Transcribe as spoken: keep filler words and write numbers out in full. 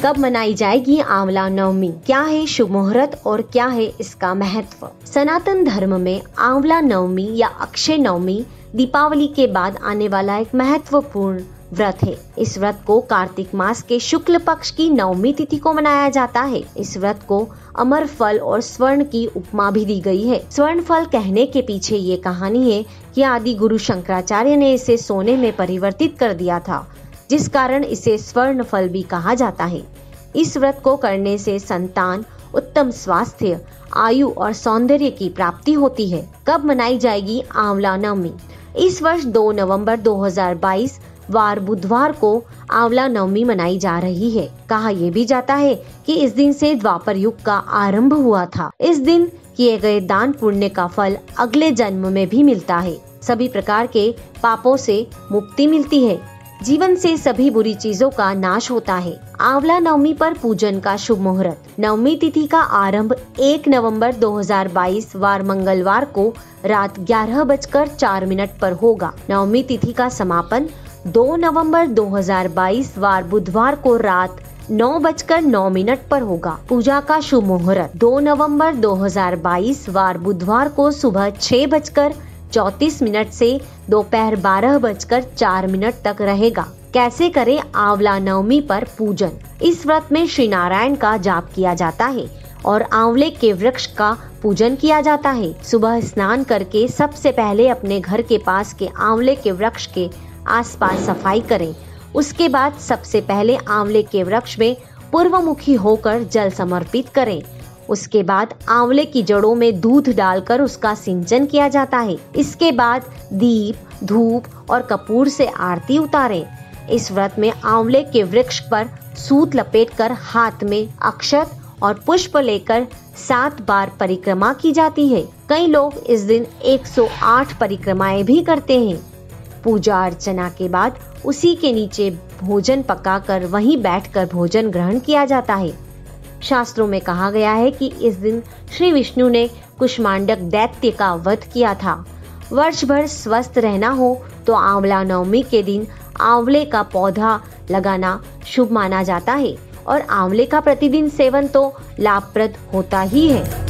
कब मनाई जाएगी आंवला नवमी, क्या है शुभ मुहूर्त और क्या है इसका महत्व। सनातन धर्म में आंवला नवमी या अक्षय नवमी दीपावली के बाद आने वाला एक महत्वपूर्ण व्रत है। इस व्रत को कार्तिक मास के शुक्ल पक्ष की नवमी तिथि को मनाया जाता है। इस व्रत को अमर फल और स्वर्ण की उपमा भी दी गई है। स्वर्ण फल कहने के पीछे ये कहानी है कि आदि गुरु शंकराचार्य ने इसे सोने में परिवर्तित कर दिया था, जिस कारण इसे स्वर्ण फल भी कहा जाता है। इस व्रत को करने से संतान, उत्तम स्वास्थ्य, आयु और सौंदर्य की प्राप्ति होती है। कब मनाई जाएगी आंवला नवमी? इस वर्ष दो नवंबर दो हज़ार बाईस वार बुधवार को आंवला नवमी मनाई जा रही है। कहा यह भी जाता है कि इस दिन से द्वापर युग का आरंभ हुआ था। इस दिन किए गए दान पुण्य का फल अगले जन्म में भी मिलता है। सभी प्रकार के पापों से मुक्ति मिलती है। जीवन से सभी बुरी चीजों का नाश होता है। आंवला नवमी पर पूजन का शुभ मुहूर्त। नवमी तिथि का आरंभ एक नवंबर दो हज़ार बाईस वार मंगलवार को रात ग्यारह बजकर चार मिनट पर होगा। नवमी तिथि का समापन दो नवंबर दो हज़ार बाईस वार बुधवार को रात नौ बजकर नौ मिनट पर होगा। पूजा का शुभ मुहूर्त दो नवंबर दो हज़ार बाईस वार बुधवार को सुबह छह बजकर चौतीस मिनट से दोपहर बारह बजकर चार मिनट तक रहेगा। कैसे करें आंवला नवमी पर पूजन? इस व्रत में श्री नारायण का जाप किया जाता है और आंवले के वृक्ष का पूजन किया जाता है। सुबह स्नान करके सबसे पहले अपने घर के पास के आंवले के वृक्ष के आसपास सफाई करें। उसके बाद सबसे पहले आंवले के वृक्ष में पूर्वमुखी होकर जल समर्पित करें। उसके बाद आंवले की जड़ों में दूध डालकर उसका सिंचन किया जाता है। इसके बाद दीप, धूप और कपूर से आरती उतारें। इस व्रत में आंवले के वृक्ष पर सूत लपेटकर हाथ में अक्षत और पुष्प लेकर सात बार परिक्रमा की जाती है। कई लोग इस दिन एक सौ आठ परिक्रमाएं भी करते हैं। पूजा अर्चना के बाद उसी के नीचे भोजन पकाकर वहीं बैठकर भोजन ग्रहण किया जाता है। शास्त्रों में कहा गया है कि इस दिन श्री विष्णु ने कुष्मांडक दैत्य का वध किया था। वर्ष भर स्वस्थ रहना हो तो आंवला नवमी के दिन आंवले का पौधा लगाना शुभ माना जाता है और आंवले का प्रतिदिन सेवन तो लाभप्रद होता ही है।